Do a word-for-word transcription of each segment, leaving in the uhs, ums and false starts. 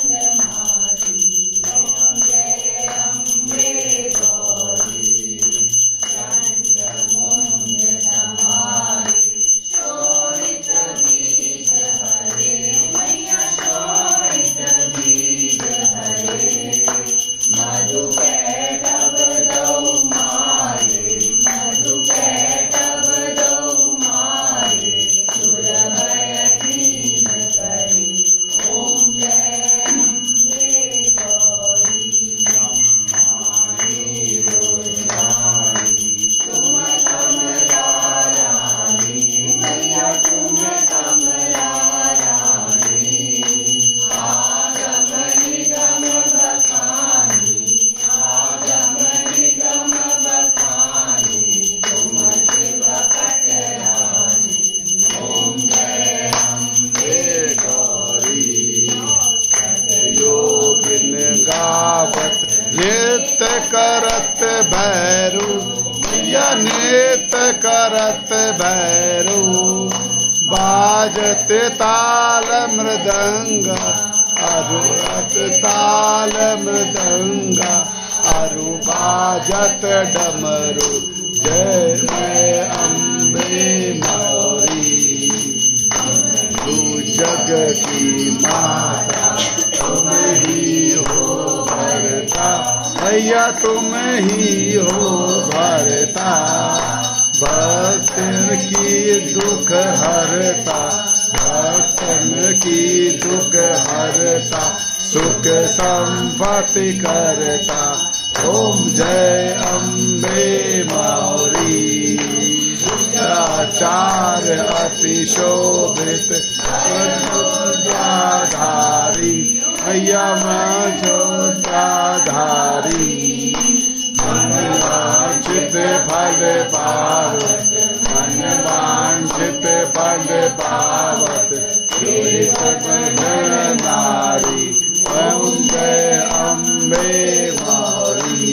नित्य करत भैरू या नित्य करत भैरू बाजत ताल मृदंग अरुरत ताल मृदंग अरु बाजत डमरू जय जय अम्बे मौरी तू जग की माता तुम ही हो भरता भैया तुम ही हो भरता भक्तन की दुख हरता भक्तन की दुख हरता सुख संपत्ति करता ओम जय अम्बे मौरी आचार अति शोभित धारी भैया मझोधारी मन वांछित फल पावत मन वांछित फल पावत नारी ओम जय अम्बे मौरी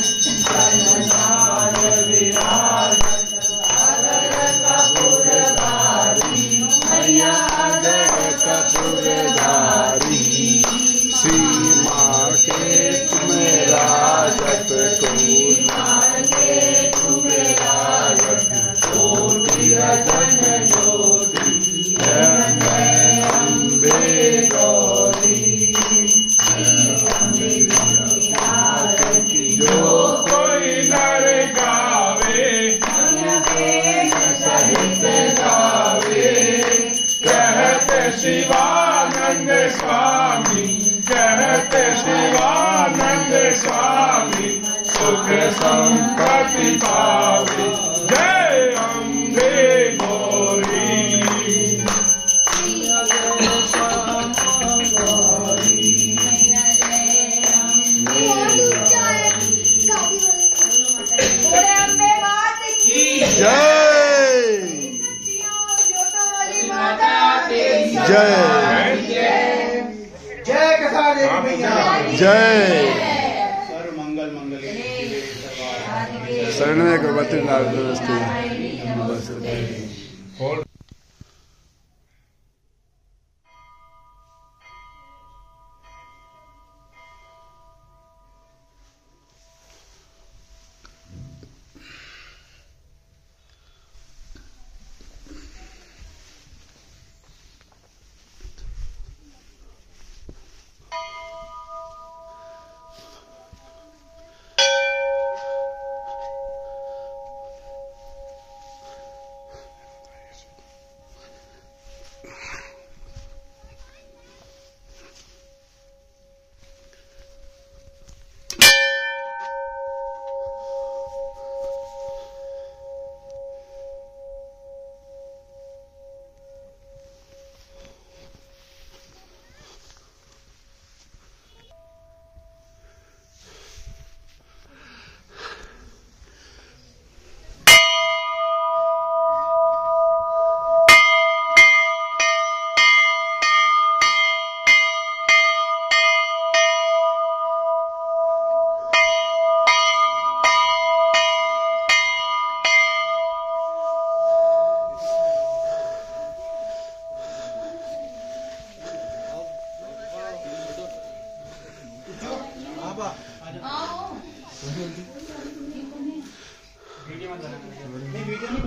कपूरधारी सीमा के तुम राजत कोटि रतन ज्योति अम्बे गौरी जो कोई नर गावे सहित गावे कहते शिवानंद स्वामी कहते शिवानंद स्वामी सुख संपत्ति पावे जय अम्बे गौरी जय जय कथा देवी भैया जय सर्व मंगल मंगल शरण में गणपति नारद नमस्ते। वीडियो